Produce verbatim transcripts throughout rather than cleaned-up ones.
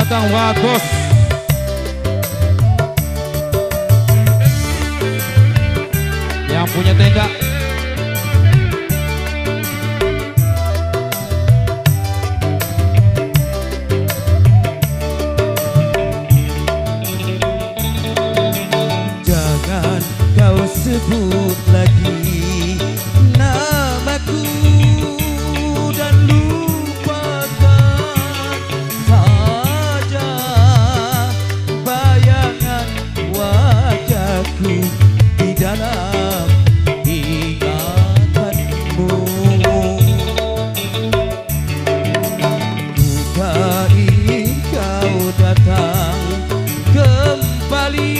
datang buat bos. Yang punya tenda. Jangan kau sebut lagi namaku dan lupakan saja bayangan wajahku di dalam ingatanmu. Bukan ingin kau datang kembali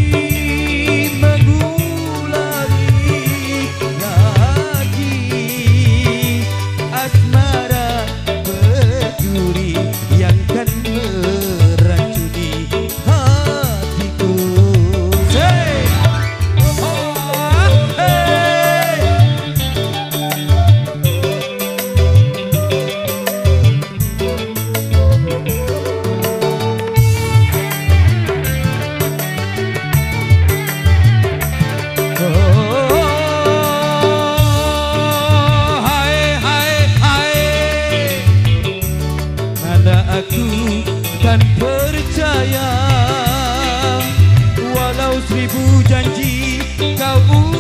dan percaya walau seribu janji kau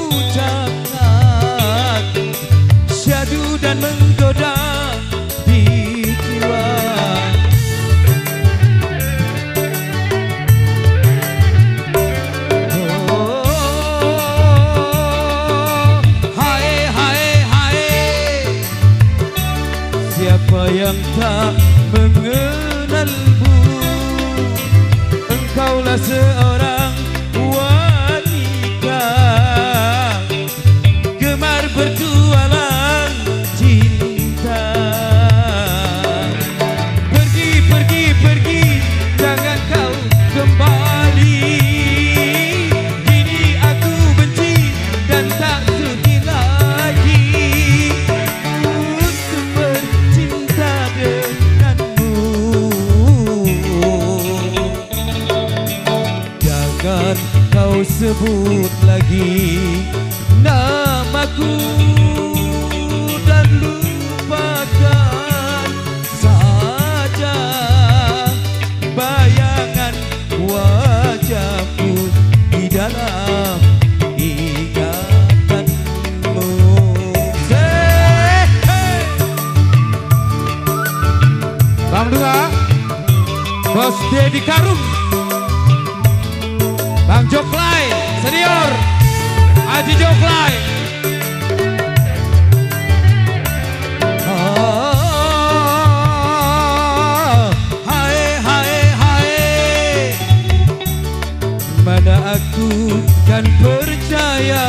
ucapkan, syadu dan menggoda di jiwa. Oh, hai hai hai, siapa yang tak mengenalmu? Engkaulah seorang wanita gemar bertualang cinta. Pergi, pergi, pergi, jangan kau kembali. Kini aku benci dan tak sudi lagi untuk bercinta denganmu. Jangan kau sebut lagi namaku dan lupakan saja bayangan wajahmu di dalam ingatanmu. Say, hey. Bang Dua, Bos Dedi Karum, Bang Joklay senior, Haji Joklay. Ah, hai hai hai, mana aku kan percaya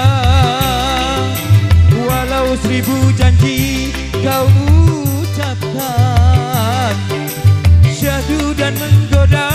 walau seribu janji kau ucapkan, syahdu dan menggoda